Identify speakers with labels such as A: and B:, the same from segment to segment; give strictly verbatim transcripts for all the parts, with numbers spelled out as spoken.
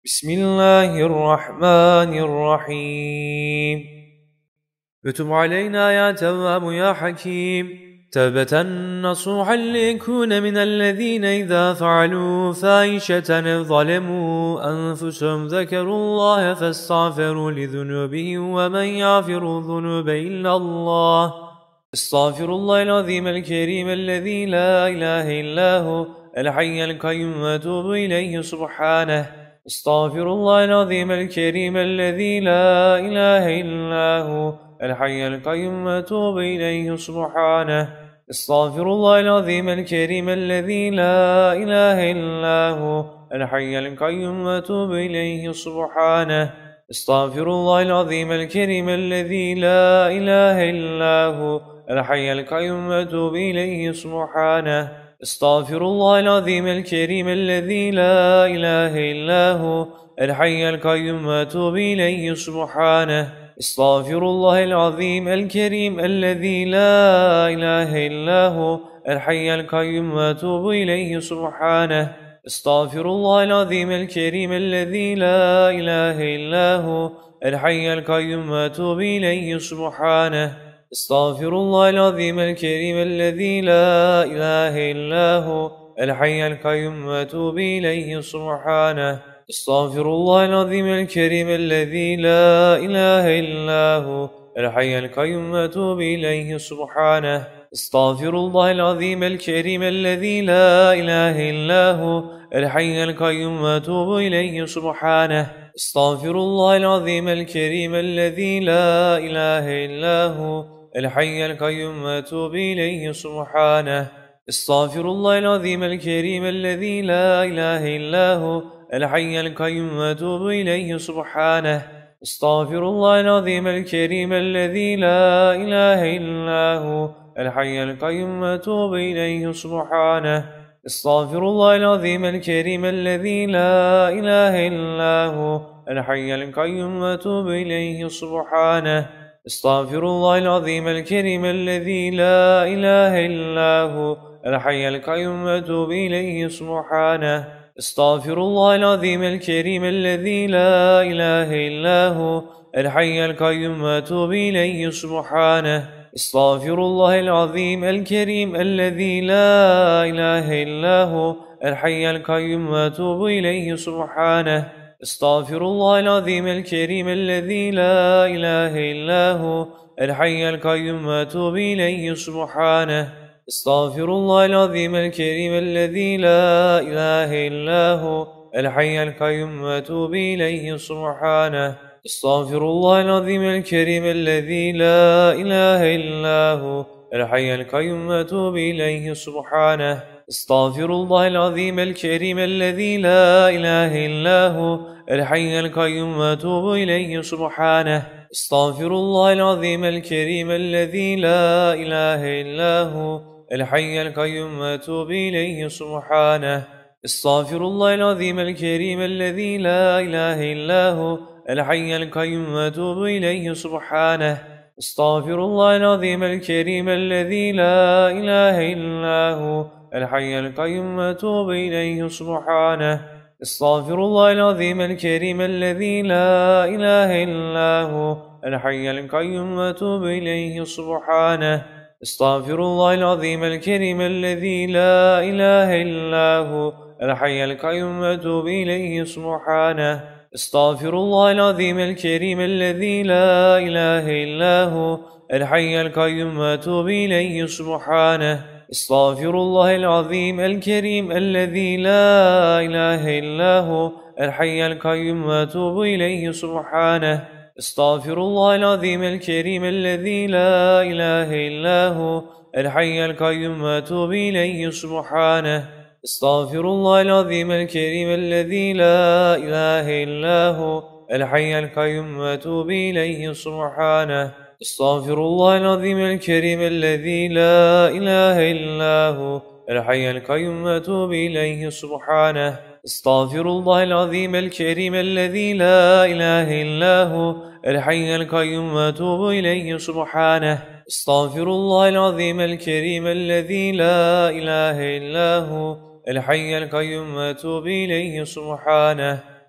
A: بسم الله الرحمن الرحيم وتب علينا يا تواب يا حكيم توبة نصوحا ليكون من الذين إذا فعلوا فاحشة ظلموا أنفسهم ذكروا الله فاستغفروا لذنوبهم ومن يغفر الذنوب إلا الله استغفر الله العظيم الكريم الذي لا إله إلا هو الحي القيوم وأتوب إليه سبحانه استغفر الله العظيم الكريم الذي لا إله إلا هو الحي القيوم وأتوب إليه سبحانه استغفر الله العظيم الكريم الذي لا إله إلا هو الحي القيوم وأتوب إليه سبحانه استغفر الله العظيم الكريم الذي لا إله إلا هو الحي القيوم وأتوب إليه سبحانه استغفر الله العظيم الكريم الذي لا إله إلا هو الحي القيوم وأتوب إليه سبحانه استغفر الله العظيم الكريم الذي لا إله إلا هو الحي القيوم وأتوب إليه سبحانه استغفر الله العظيم الكريم الذي لا إله إلا هو الحي القيوم وأتوب إليه سبحانه استغفر الله العظيم الكريم الذي لا إله إلا هو الحي القيوم وأتوب إليه سبحانه استغفر الله العظيم الكريم الذي لا إله إلا هو الحي القيوم وأتوب إليه سبحانه استغفر الله العظيم الكريم الذي لا إله إلا هو الحي القيوم وأتوب إليه سبحانه استغفر الله العظيم الكريم الذي لا إله إلا هو الحي القيوم وأتوب إليه سبحانه استغفر الله العظيم الكريم الذي لا إله إلا هو الحي القيوم وأتوب إليه سبحانه استغفر الله العظيم الكريم الذي لا إله إلا هو الحي القيوم وأتوب إليه سبحانه استغفر الله العظيم الكريم الذي لا إله إلا هو الحي القيوم وأتوب إليه سبحانه استغفر الله العظيم الكريم الذي لا إله إلا هو الحي القيوم وأتوب إليه سبحانه استغفر الله العظيم الكريم الذي لا إله إلا هو الحي القيوم وأتوب إليه سبحانه استغفر الله العظيم الكريم الذي لا إله إلا هو الحي القيوم وأتوب إليه سبحانه استغفر الله العظيم الكريم الذي لا إله إلا هو الحي القيوم وأتوب إليه سبحانه استغفر الله العظيم الكريم الذي لا إله إلا هو الحي القيوم وأتوب إليه سبحانه استغفر الله العظيم الكريم الذي لا إله إلا هو الحي القيوم وأتوب إليه سبحانه استغفر الله العظيم الكريم الذي لا إله إلا هو الحي القيوم وأتوب إليه سبحانه استغفر الله العظيم الكريم الذي لا إله إلا هو الحي القيوم وأتوب إليه سبحانه استغفر الله العظيم الكريم الذي لا إله إلا هو الحي القيوم وأتوب إليه سبحانه استغفر الله العظيم الكريم الذي لا إله إلا هو الحي القيوم وأتوب إليه سبحانه استغفر الله العظيم الكريم الذي لا إله إلا هو الحي القيوم وأتوب إليه سبحانه استغفر الله العظيم الكريم الذي لا إله إلا هو الحي القيوم وأتوب إليه سبحانه استغفر الله العظيم الكريم الذي لا إله إلا هو الحي القيوم وأتوب إليه سبحانه استغفر الله العظيم الكريم الذي لا إله إلا هو الحي القيوم وأتوب إليه سبحانه استغفر الله العظيم الكريم الذي لا إله إلا هو الحي القيوم وأتوب إليه سبحانه استغفر الله العظيم الكريم الذي لا إله إلا هو الحي القيوم وأتوب إليه سبحانه استغفر الله العظيم الكريم الذي لا إله إلا هو الحي القيوم وأتوب إليه سبحانه استغفر الله العظيم الكريم الذي لا إله إلا هو الحي القيوم وأتوب إليه سبحانه استغفر الله العظيم الكريم الذي لا إله إلا هو الحي القيوم وأتوب إليه سبحانه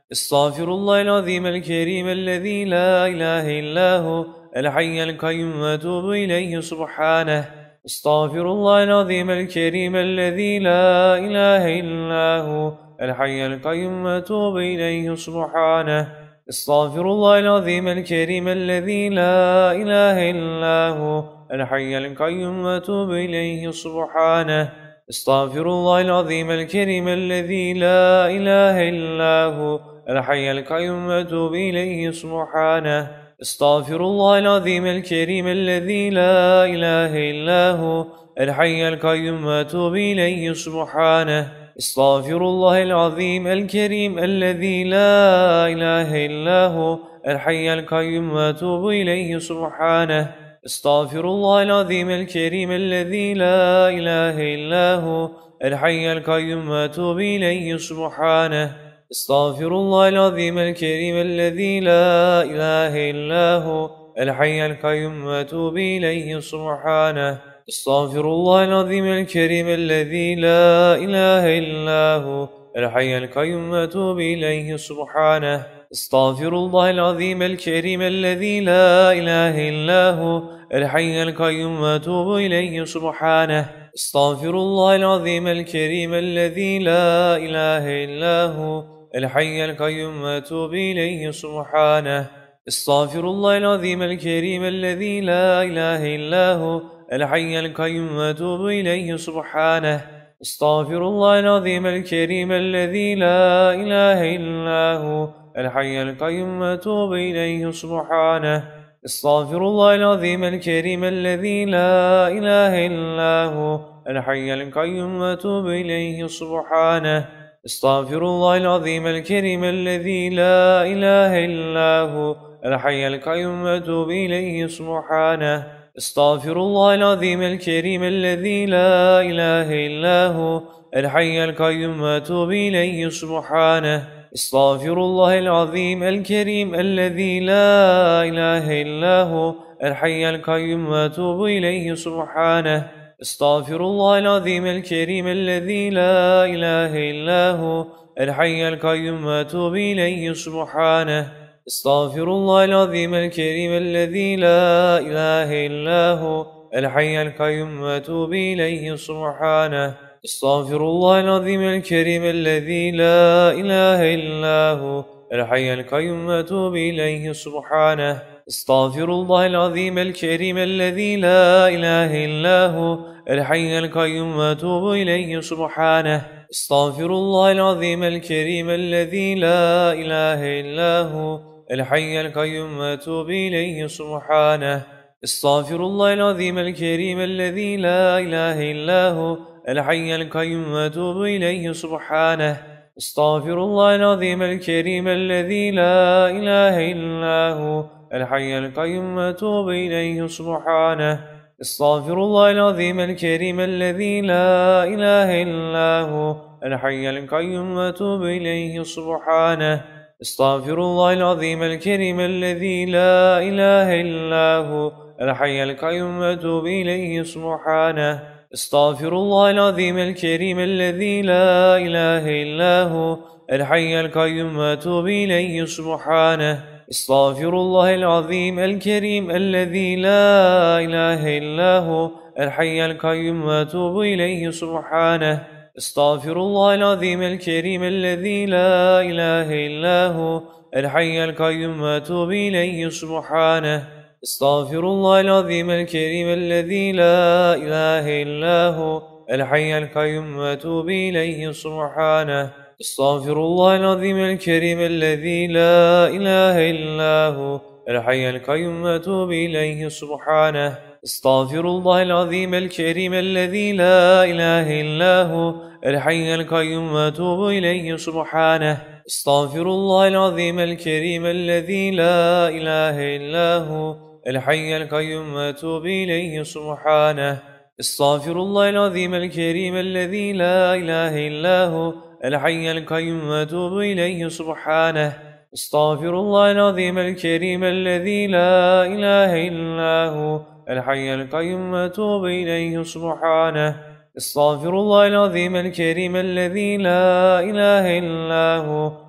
A: استغفر الله العظيم الكريم الذي لا إله إلا هو الحي القيوم وأتوب إليه سبحانه. استغفر الله العظيم الكريم الذي لا إله إلا هو الحي القيوم وأتوب إليه سبحانه. استغفر الله العظيم الكريم الذي لا إله إلا هو الحي القيوم وأتوب إليه سبحانه. استغفر الله العظيم الكريم الذي لا إله إلا هو الحي القيوم وأتوب إليه سبحانه. استغفر الله العظيم الكريم الذي لا إله إلا هو الحي القيوم وأتوب إليه سبحانه. استغفر الله العظيم الكريم الذي لا إله إلا هو الحي القيوم وأتوب إليه سبحانه. استغفر الله العظيم الكريم الذي لا إله إلا هو الحي القيوم وأتوب إليه سبحانه. استغفر الله العظيم الكريم الذي لا إله إلا هو الحي القيوم وأتوب إليه سبحانه. استغفر الله العظيم الكريم الذي لا إله إلا هو الحي القيوم وأتوب إليه سبحانه. استغفر الله العظيم الكريم الذي لا إله إلا هو الحي القيوم وأتوب إليه سبحانه. استغفر الله العظيم الكريم الذي لا إله إلا هو الحي القيوم وأتوب إليه سبحانه. استغفر الله العظيم الكريم الذي لا إله إلا هو الحي القيوم وأتوب إليه سبحانه. استغفر الله العظيم الكريم الذي لا إله إلا هو الحي القيوم وأتوب إليه سبحانه. استغفر الله العظيم الكريم الذي لا إله إلا هو الحي القيوم وأتوب إليه سبحانه. استغفر الله العظيم الكريم الذي لا إله إلا هو الحي القيوم وأتوب إليه سبحانه. استغفر الله العظيم الكريم الذي لا إله إلا هو الحي القيوم وأتوب إليه سبحانه. استغفر الله العظيم الكريم الذي لا إله إلا هو الحي القيوم وأتوب إليه سبحانه. استغفر الله العظيم الكريم الذي لا إله إلا هو الحي القيوم وأتوب إليه سبحانه. استغفر الله العظيم الكريم الذي لا إله إلا هو الحي القيوم وأتوب إليه سبحانه. استغفر الله العظيم الكريم الذي لا إله إلا هو الحي القيوم وأتوب إليه سبحانه. استغفر الله العظيم الكريم الذي لا إله إلا هو الحي القيوم وأتوب إليه سبحانه. استغفر الله العظيم الكريم الذي لا إله إلا هو الحي القيوم وأتوب إليه سبحانه. استغفر الله العظيم الكريم الذي لا إله إلا هو الحي القيوم وأتوب إليه سبحانه. استغفر الله العظيم الكريم الذي لا إله إلا هو الحي القيوم وأتوب إليه سبحانه. استغفر الله العظيم الكريم الذي لا إله إلا هو الحي القيوم وأتوب إليه سبحانه. استغفر الله العظيم الكريم الذي لا إله إلا هو الحي القيوم وأتوب إليه سبحانه. استغفر الله العظيم الكريم الذي لا إله إلا هو الحي القيوم وأتوب إليه سبحانه. استغفر الله العظيم الكريم الذي لا إله إلا هو الحي القيوم وأتوب إليه سبحانه. استغفر الله العظيم الكريم الذي لا إله إلا هو الحي القيوم وأتوب إليه سبحانه. استغفر الله العظيم الكريم الذي لا إله إلا هو الحي القيوم وأتوب إليه سبحانه. استغفر الله العظيم الكريم الذي لا إله إلا هو الحي القيوم وأتوب إليه سبحانه. استغفر الله العظيم الكريم الذي لا إله إلا هو الحي القيوم وأتوب إليه سبحانه. استغفر الله العظيم الكريم الذي لا إله إلا هو الحي القيوم وأتوب إليه سبحانه. استغفر الله العظيم الكريم الذي لا إله إلا هو الحي القيوم وأتوب إليه سبحانه. استغفر الله العظيم الكريم الذي لا إله إلا هو الحي القيوم وأتوب إليه سبحانه. استغفر الله العظيم الكريم الذي لا إله إلا هو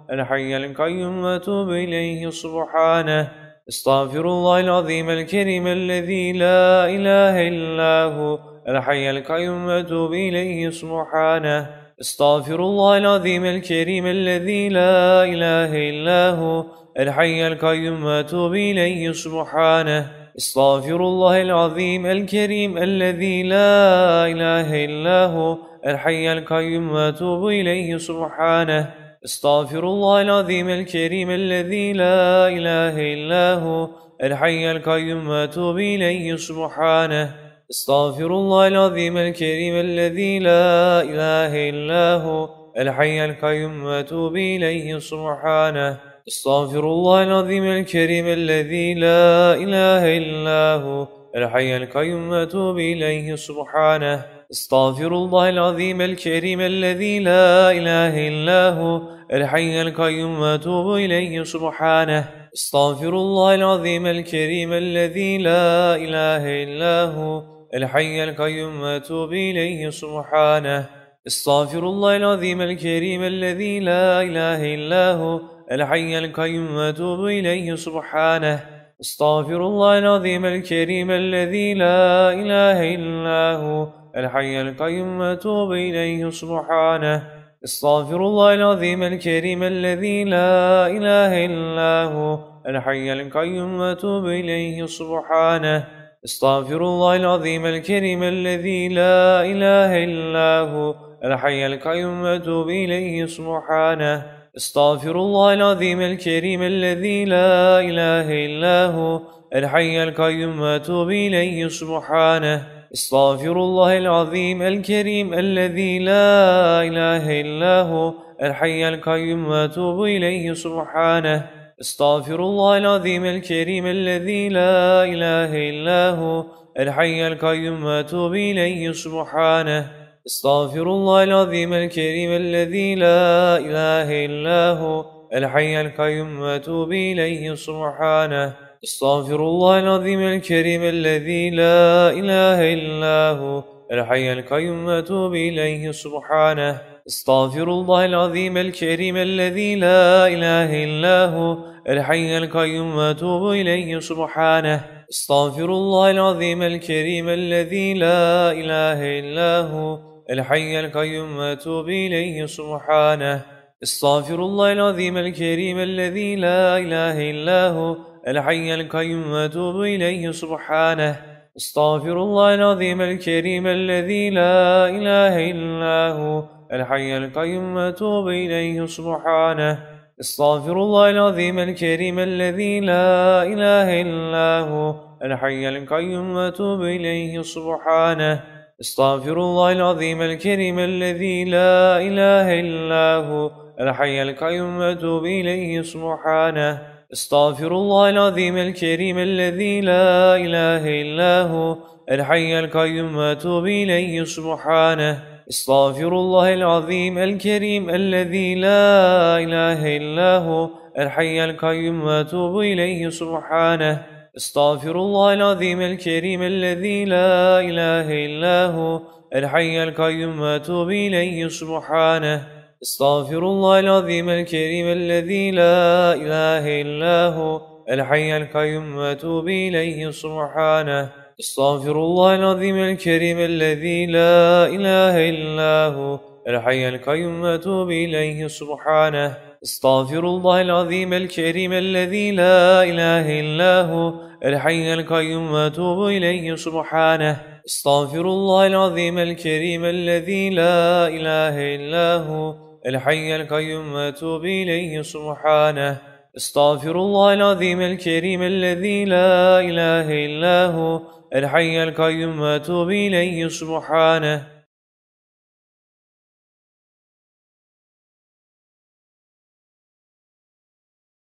A: الحي القيوم وأتوب إليه سبحانه. استغفر الله العظيم الكريم الذي لا إله إلا هو الحي القيوم وأتوب إليه سبحانه. استغفر الله العظيم الكريم الذي لا إله إلا هو الحي القيوم وأتوب إليه سبحانه. استغفر الله العظيم الكريم الذي لا إله إلا هو الحي القيوم وأتوب إليه سبحانه. استغفر الله العظيم الكريم الذي لا إله إلا هو الحي القيوم وأتوب إليه سبحانه. استغفر الله العظيم الكريم الذي لا إله إلا هو الحي القيوم وأتوب إليه سبحانه. استغفر الله العظيم الكريم الذي لا إله إلا هو الحي القيوم وأتوب إليه سبحانه. استغفر الله العظيم الكريم الذي لا إله إلا هو الحي القيوم وأتوب إليه سبحانه. استغفر الله العظيم الكريم الذي لا إله إلا هو الحي القيوم وأتوب إليه سبحانه. استغفر الله العظيم الكريم الذي لا إله إلا هو الحي القيوم وأتوب إليه سبحانه. استغفر الله العظيم الكريم الذي لا إله إلا هو الحي القيوم وأتوب إليه سبحانه. استغفر الله العظيم الكريم الذي لا إله إلا هو الحي القيوم وأتوب إليه سبحانه. استغفر الله العظيم الكريم الذي لا إله إلا هو الحي القيوم وأتوب إليه سبحانه. استغفر الله العظيم الكريم الذي لا إله إلا هو الحي القيوم وأتوب إليه سبحانه. استغفر الله العظيم الكريم الذي لا إله إلا هو الحي القيوم وأتوب إليه سبحانه. استغفر الله العظيم الكريم الذي لا إله إلا هو الحي القيوم وأتوب إليه سبحانه. استغفر الله العظيم الكريم الذي لا إله إلا هو الحي القيوم وأتوب إليه سبحانه. استغفر الله العظيم الكريم الذي لا إله إلا هو الحي القيوم وأتوب إليه سبحانه. استغفر الله العظيم الكريم الذي لا إله إلا هو الحي القيوم وأتوب إليه سبحانه. استغفر الله العظيم الكريم الذي لا إله إلا هو الحي القيوم وأتوب إليه سبحانه. استغفر الله العظيم الكريم الذي لا إله إلا هو الحي القيوم وأتوب إليه سبحانه. استغفر الله العظيم الكريم الذي لا إله إلا هو الحي القيوم وأتوب إليه سبحانه. استغفر الله العظيم الكريم الذي لا إله إلا هو الحي القيوم وأتوب إليه سبحانه. استغفر الله العظيم الكريم الذي لا إله إلا هو الحي القيوم وأتوب إليه سبحانه. استغفر الله العظيم الكريم الذي لا إله إلا هو الحي القيوم وأتوب إليه سبحانه. استغفر الله العظيم الكريم الذي لا إله إلا هو الحي القيوم وأتوب إليه سبحانه. استغفر الله العظيم الكريم الذي لا إله إلا هو الحي القيوم وأتوب إليه سبحانه. استغفر الله العظيم الكريم الذي لا إله إلا هو الحي القيوم وأتوب إليه سبحانه. استغفر الله العظيم الكريم الذي لا إله إلا هو الحي القيوم وأتوب إليه سبحانه. استغفر الله العظيم الكريم الذي لا إله إلا هو الحي القيوم وأتوب إليه سبحانه. استغفر الله العظيم الكريم الذي لا إله إلا هو الحي القيوم وأتوب إليه سبحانه. استغفر الله العظيم الكريم الذي لا إله إلا هو الحي القيوم وأتوب إليه سبحانه.